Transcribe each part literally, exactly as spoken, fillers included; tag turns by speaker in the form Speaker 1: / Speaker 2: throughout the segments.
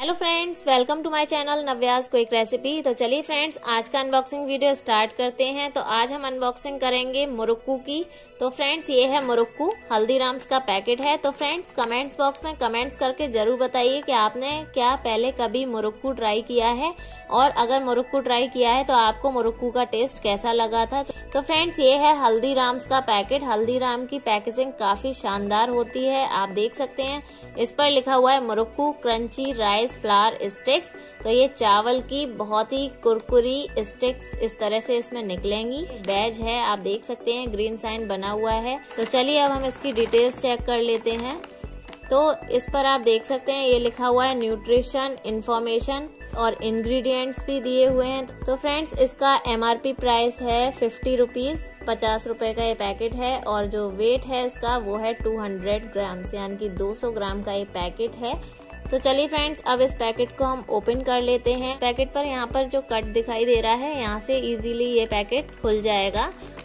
Speaker 1: Hello friends, welcome to my channel Navya's quick recipe. तो चलिए friends, आज का अनबॉक्सिंग वीडियो स्टार्ट करते हैं। तो आज हम अनबॉक्सिंग करेंगे मुरुक्कू की। तो फ्रेंड्स, ये है मुरुक्कू, हल्दीराम्स का पैकेट है। तो फ्रेंड्स, कमेंट्स बॉक्स में कमेंट्स करके जरूर बताइए कि आपने क्या पहले कभी मुरुक्कू ट्राई किया है, और अगर मुरुक्कू ट्राई किया है तो आपको मुरुक्कू का टेस्ट कैसा लगा था। तो फ्रेंड्स, ये है हल्दीराम्स का पैकेट। हल्दीराम की पैकेजिंग काफी शानदार होती है, आप देख सकते हैं। इस पर लिखा हुआ है murukku crunchy rice flour sticks. तो ये चावल की बहुत ही कुरकुरी स्टिक्स इस तरह से इसमें निकलेंगी। बैज है, आप देख सकते हैं, ग्रीन साइन बना हुआ है। तो चलिए अब हम इसकी डिटेल्स चेक कर लेते हैं। तो इस पर आप देख सकते हैं, ये लिखा हुआ है न्यूट्रिशन इंफॉर्मेशन, और इंग्रेडिएंट्स भी दिए हुए हैं। तो फ्रेंड्स, इसका एमआरपी प्राइस है फिफ्टी रुपीज, पचास रुपए का ये पैकेट है। और जो वेट है इसका वो है टू हंड्रेड ग्राम्स, यानी कि दो सौ ग्राम का ये पैकेट है। तो चलिए फ्रेंड्स, अब इस पैकेट को हम ओपन कर लेते हैं। पैकेट पर यहाँ पर जो कट दिखाई दे रहा है, यहाँ से इजीली ये पैकेट खुल जाएगा।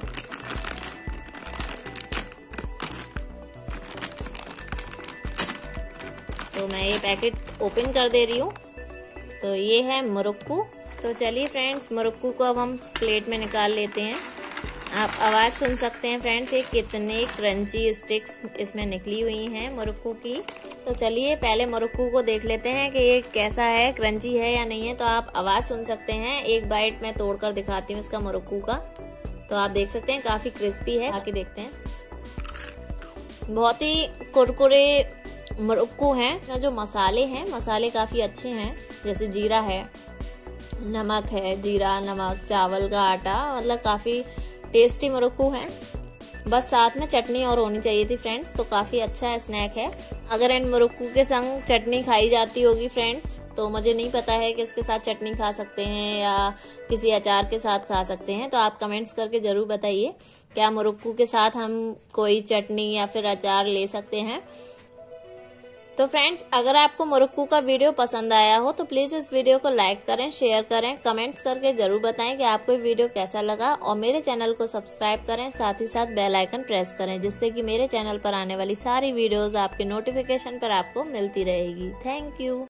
Speaker 1: तो मैं ये पैकेट ओपन कर दे रही हूँ। तो ये है मुरुक्कू। तो चलिए फ्रेंड्स, मुरुक्कू को अब हम प्लेट में निकाल लेते हैं। आप आवाज सुन सकते हैं फ्रेंड्स, ये कितने क्रंची स्टिक्स इसमें निकली हुई हैं मुरुक्कू की। तो चलिए पहले मुरुक्कू को देख लेते हैं कि ये कैसा है, क्रंची है या नहीं है। तो आप आवाज सुन सकते हैं। एक बाइट मैं तोड़कर दिखाती हूँ इसका मुरुक्कू का। तो आप देख सकते हैं काफी क्रिस्पी है। आके देखते हैं, बहुत ही कुरकुरे मुरुक्कू हैं। जो मसाले हैं, मसाले काफी अच्छे हैं, जैसे जीरा है, नमक है, जीरा नमक, चावल का आटा, मतलब काफी टेस्टी मुरुक्कू है। बस साथ में चटनी और होनी चाहिए थी फ्रेंड्स। तो काफी अच्छा स्नैक है। अगर इन मुरुक्कू के संग चटनी खाई जाती होगी फ्रेंड्स, तो मुझे नहीं पता है कि इसके साथ चटनी खा सकते हैं या किसी अचार के साथ खा सकते हैं। तो आप कमेंट्स करके जरूर बताइए, क्या मुरुक्कू के साथ हम कोई चटनी या फिर अचार ले सकते हैं। तो फ्रेंड्स, अगर आपको मुरुक्कू का वीडियो पसंद आया हो तो प्लीज इस वीडियो को लाइक करें, शेयर करें, कमेंट्स करके जरूर बताएं कि आपको ये वीडियो कैसा लगा। और मेरे चैनल को सब्सक्राइब करें, साथ ही साथ बेल आइकन प्रेस करें, जिससे कि मेरे चैनल पर आने वाली सारी वीडियोस आपके नोटिफिकेशन पर आपको मिलती रहेगी। Thank you.